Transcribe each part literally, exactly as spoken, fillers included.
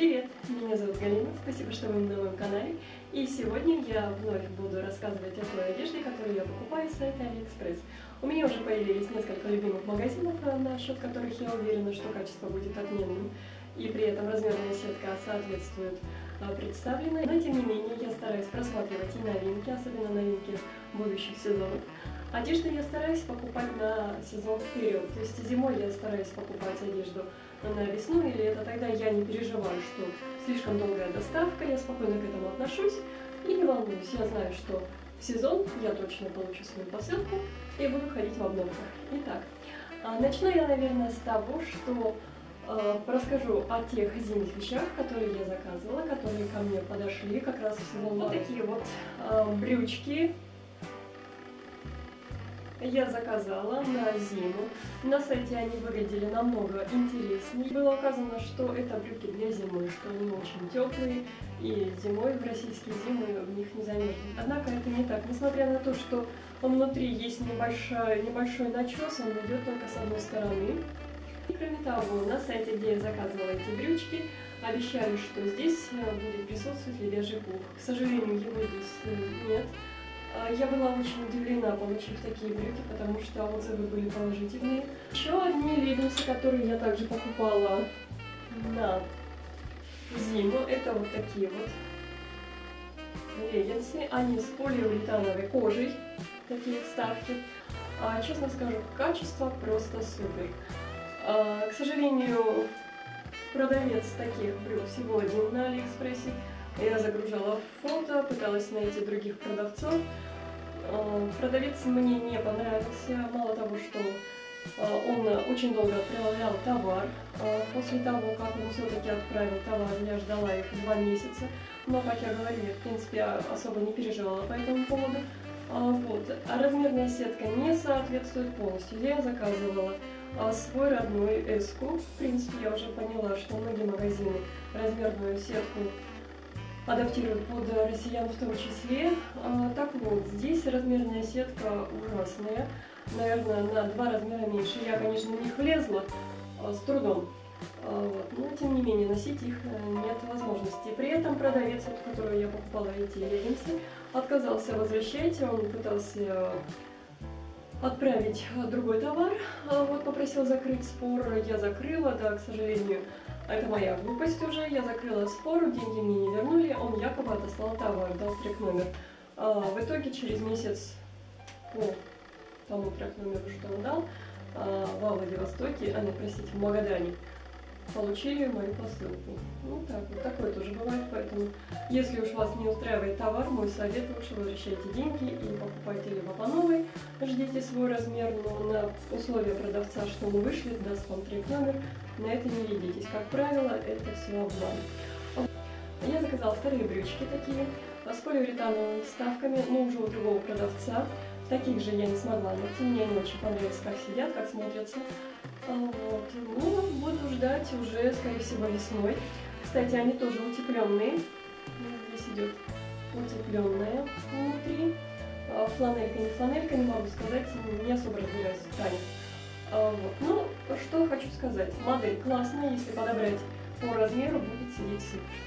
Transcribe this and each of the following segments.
Привет, меня зовут Галина, спасибо, что вы на моем канале. И сегодня я вновь буду рассказывать о той одежде, которую я покупаю с сайта AliExpress. У меня уже появились несколько любимых магазинов, насчет которых я уверена, что качество будет отменным. И при этом размерная сетка соответствует представленной. Но тем не менее я стараюсь просматривать и новинки, особенно новинки будущих сезонов. Одежду я стараюсь покупать на сезон вперед, то есть зимой я стараюсь покупать одежду на весну или лето, тогда я не переживаю, что слишком долгая доставка, я спокойно к этому отношусь и не волнуюсь. Я знаю, что в сезон я точно получу свою посылку и буду ходить в обновках. Итак, начну я, наверное, с того, что э, расскажу о тех зимних вещах, которые я заказывала, которые ко мне подошли как раз в сезон. Вот такие вот э, брючки. Я заказала на зиму. На сайте они выглядели намного интереснее. Было указано, что это брюки для зимы, что они очень теплые, и зимой в российские зимы в них не замерзнет. Однако это не так. Несмотря на то, что внутри есть небольшой, небольшой начес, он идет только с одной стороны. И кроме того, на сайте, где я заказывала эти брючки, обещали, что здесь будет присутствовать левяжий пух. К сожалению, его здесь нет. Я была очень удивлена, получив такие брюки, потому что отзывы были положительные. Еще одни леггинсы, которые я также покупала на зиму, это вот такие вот леггинсы. Они с полиуретановой кожей, такие вставки. А, честно скажу, качество просто супер. А, к сожалению, продавец таких брюк всего один на Алиэкспрессе. Я загружала фото, пыталась найти других продавцов. Продавец мне не понравился. Мало того, что он очень долго отправлял товар. После того, как он все-таки отправил товар, я ждала их два месяца. Но, как я говорю, я в принципе особо не переживала по этому поводу. Вот. А размерная сетка не соответствует полностью. Я заказывала свой родной эску. В принципе, я уже поняла, что многие магазины размерную сетку адаптируют под россиян в том числе. Так вот, здесь размерная сетка ужасная, наверное, на два размера меньше. Я, конечно, в них влезла с трудом, вот, но тем не менее носить их нет возможности. При этом продавец, у которого я покупала эти леггинсы, отказался возвращать, он пытался отправить другой товар, вот, попросил закрыть спор, я закрыла, да, к сожалению, это моя глупость уже, я закрыла спор, деньги мне не вернули, он якобы отослал товар, дал трек-номер. А, в итоге через месяц по тому трек-номеру, что он дал, а, во Владивостоке, а не, простите, в Магадане, получили мою посылку. Ну так, вот такое тоже бывает, поэтому если уж вас не устраивает товар, мой совет: лучше возвращайте деньги и покупайте либо по новой, ждите свой размер, но на условия продавца, что он вышлет, даст вам трек-номер, на это не ведитесь. Как правило, это все обман. Я заказала вторые брючки такие, с полиуретановыми вставками, но уже у другого продавца. Таких же я не смогла найти, мне они очень понравились, как сидят, как смотрятся. Вот. Ну, буду ждать уже, скорее всего, весной. Кстати, они тоже утепленные. Здесь идет утепленная внутри. Фланелька, не фланелька, не могу сказать, не особо разбираюсь в ткани. Вот. Ну, что хочу сказать. Модель классная, если подобрать по размеру, будет сидеть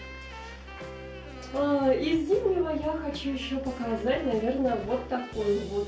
супер. Из зимнего я хочу еще показать, наверное, вот такой вот.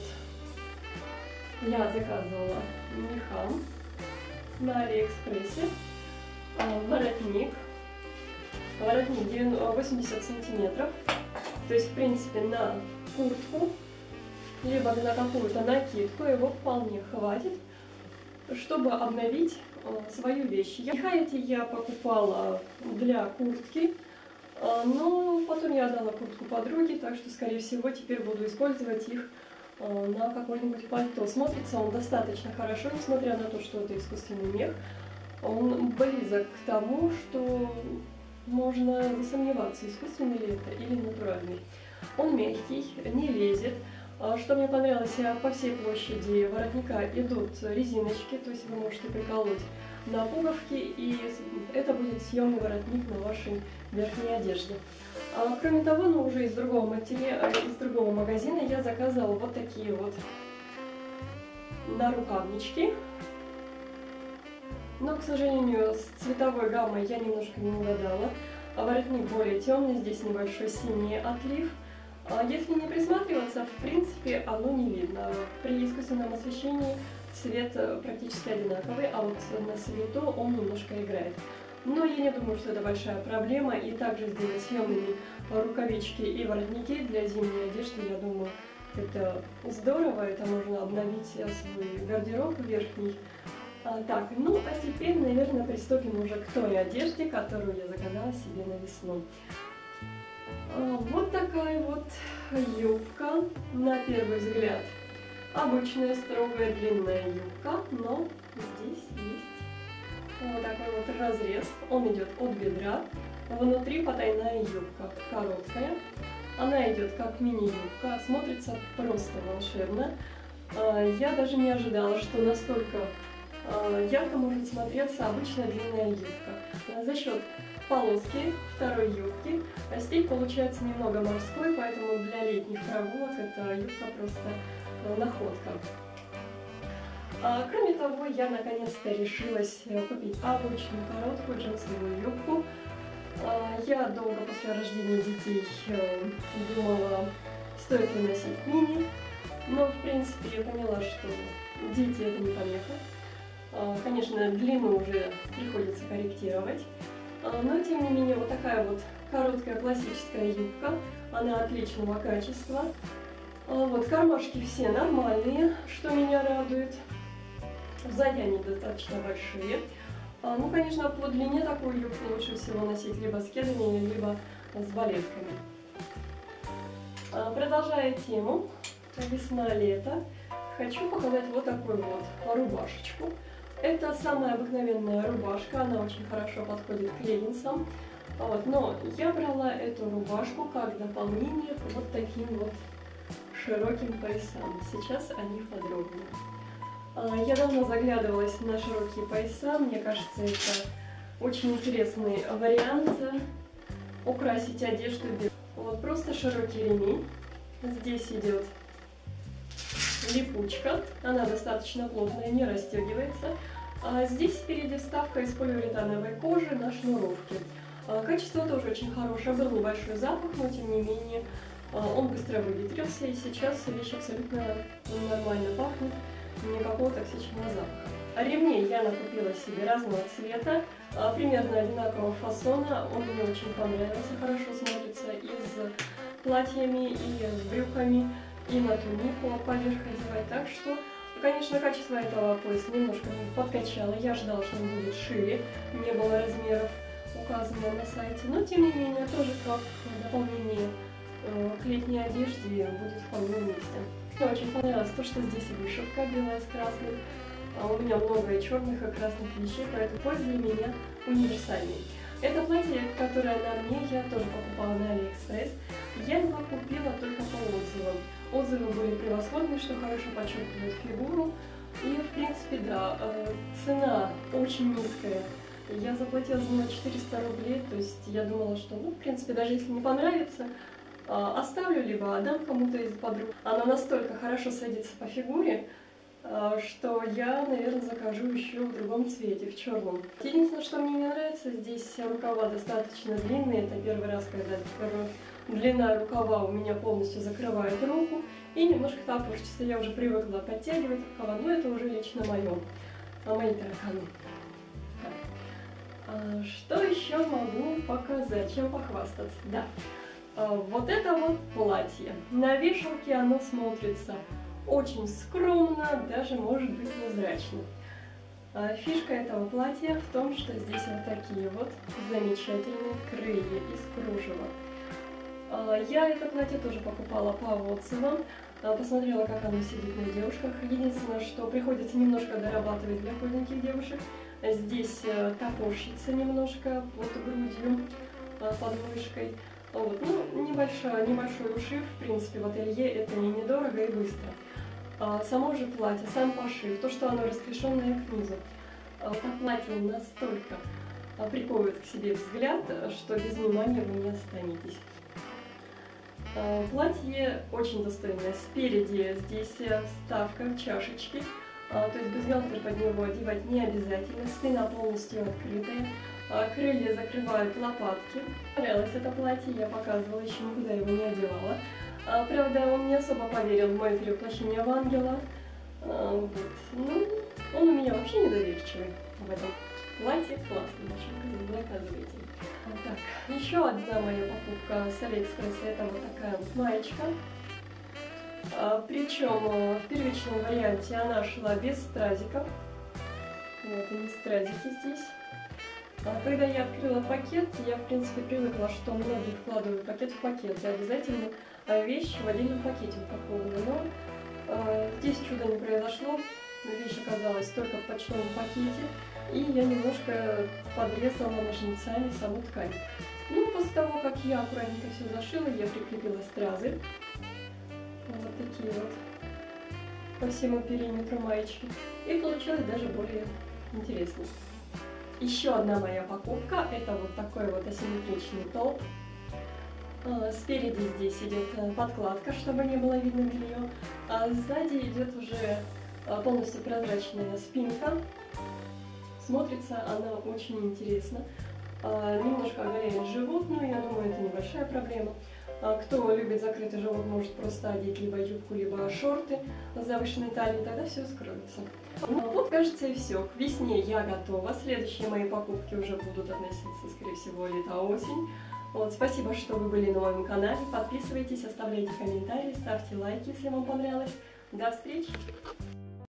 Я заказывала меха на Алиэкспрессе. Воротник. Воротник восемьдесят сантиметров. То есть, в принципе, на куртку, либо на какую-то накидку его вполне хватит, чтобы обновить свою вещь. Меха эти я покупала для куртки. Но потом я отдала куртку подруге, так что, скорее всего, теперь буду использовать их на какое-нибудь пальто. Смотрится он достаточно хорошо, несмотря на то, что это искусственный мех. Он близок к тому, что можно засомневаться, искусственный ли это или натуральный. Он мягкий, не лезет. Что мне понравилось, по всей площади воротника идут резиночки, то есть вы можете приколоть на пуговки, и это будет съемный воротник на вашей верхней одежде. А, кроме того, ну, уже из другого материала, из другого магазина я заказала вот такие вот нарукавнички. Но, к сожалению, с цветовой гаммой я немножко не угадала. Воротник более темный, здесь небольшой синий отлив. Если не присматриваться, в принципе, оно не видно. При искусственном освещении цвет практически одинаковый, а вот на свету он немножко играет. Но я не думаю, что это большая проблема. И также сделать съемными рукавички и воротники для зимней одежды, я думаю, это здорово. Это можно обновить свой гардероб верхний. А, так, ну а теперь, наверное, приступим уже к той одежде, которую я заказала себе на весну. А, вот такая вот юбка, на первый взгляд обычная строгая длинная юбка, но здесь есть вот такой вот разрез, он идет от бедра, внутри потайная юбка, короткая, она идет как мини-юбка, смотрится просто волшебно. А, я даже не ожидала, что настолько ярко может смотреться обычная длинная юбка. За счет полоски второй юбки стиль получается немного морской, поэтому для летних прогулок эта юбка просто находка. Кроме того, я наконец-то решилась купить обычную короткую джинсовую юбку. Я долго после рождения детей думала, стоит ли носить мини, но в принципе я поняла, что дети это не помеха. Конечно, длину уже приходится корректировать, но тем не менее вот такая вот короткая классическая юбка, она отличного качества. Вот кармашки все нормальные, что меня радует. Сзади они достаточно большие. Ну, конечно, по длине такую юбку лучше всего носить либо с кедами, либо с балетками. Продолжая тему весна-лето, хочу показать вот такую вот рубашечку. Это самая обыкновенная рубашка, она очень хорошо подходит к леггинсам. Вот, но я брала эту рубашку как дополнение к вот таким вот широким поясам. Сейчас о них подробнее. Я давно заглядывалась на широкие пояса, мне кажется, это очень интересный вариант украсить одежду. Вот просто широкий ремень, здесь идет липучка, она достаточно плотная, не расстегивается. А здесь спереди вставка из полиуретановой кожи на шнуровке. А качество тоже очень хорошее, был небольшой запах, но тем не менее он быстро выветрился, и сейчас вещь абсолютно нормально пахнет, никакого токсичного запаха. Ремней я накупила себе разного цвета, примерно одинакового фасона, он мне очень понравился, хорошо смотрится и с платьями, и с брюками, и на тунику поверх одевать, так что, конечно, качество этого пояса немножко подкачало, я ожидала, что он будет шире, не было размеров указано на сайте, но тем не менее тоже как дополнение э, к летней одежде будет вполне вместе. Мне очень понравилось то, что здесь вышивка белая с красным, а у меня много и черных, и красных вещей, поэтому пояс для меня универсальный. Это платье, которое на мне, я тоже покупала на Алиэкспресс. Я его купила только по отзывам. Отзывы были превосходные, что хорошо подчеркивает фигуру. И, в принципе, да, цена очень низкая. Я заплатила за него четыреста рублей, то есть я думала, что, ну, в принципе, даже если не понравится, оставлю, либо отдам кому-то из подруг. Она настолько хорошо садится по фигуре, что я, наверное, закажу еще в другом цвете, в черном. Единственное, что мне не нравится, здесь рукава достаточно длинные. Это первый раз, когда длина рукава у меня полностью закрывает руку и немножко топорщится. Я уже привыкла подтягивать рукава, но это уже лично мое, мои тараканы. А что еще могу показать, чем похвастаться? Да, вот это вот платье. На вешалке оно смотрится очень скромно, даже может быть невзрачно. Фишка этого платья в том, что здесь вот такие вот замечательные крылья из кружева. Я это платье тоже покупала по отзывам, посмотрела, как оно сидит на девушках. Единственное, что приходится немножко дорабатывать для худеньких девушек. Здесь топорщится немножко под грудью, под мышкой. Вот. Ну, небольшой, небольшой ушив, в принципе, в ателье это не недорого и быстро. А само же платье, сам пошив, то, что оно расклешенное к низу, это платье настолько приковывает к себе взгляд, что без внимания вы не останетесь. Платье очень достойное. Спереди здесь вставка чашечки А, то есть бюстгальтер под него одевать не обязательно, спина полностью открытая, а, крылья закрывают лопатки. Понравилось это платье, я показывала, еще никуда его не одевала. А, правда, он не особо поверил в мое перевоплощение в ангела. А, вот. Ну, он у меня вообще недоверчивый в этом платье. Классно, наш магазин, заказывайте. Вот так. Еще одна моя покупка с Алиэкспресса, это вот такая вот маечка. А, причем в первичном варианте она шла без стразиков. Вот они стразики здесь. А, когда я открыла пакет, я в принципе привыкла, что многие вкладывают пакет в пакет. И обязательно вещь в отдельном пакете упакована. Но а, здесь чудо не произошло. Вещь оказалась только в почтовом пакете. И я немножко подрезала ножницами саму ткань. Ну, после того, как я аккуратненько все зашила, я прикрепила стразы. Вот такие вот по всему периметру маечки. И получилось даже более интересно. Еще одна моя покупка, это вот такой вот асимметричный топ. Спереди здесь идет подкладка, чтобы не было видно белье, а сзади идет уже полностью прозрачная спинка. Смотрится она очень интересно. Немножко оголяет живот, но я думаю, это небольшая проблема. Кто любит закрытый живот, может просто одеть либо юбку, либо шорты с завышенной талией, тогда все скроется. Ну, вот, кажется, и все. К весне я готова. Следующие мои покупки уже будут относиться, скорее всего, лето-осень. Вот, спасибо, что вы были на моем канале. Подписывайтесь, оставляйте комментарии, ставьте лайки, если вам понравилось. До встречи!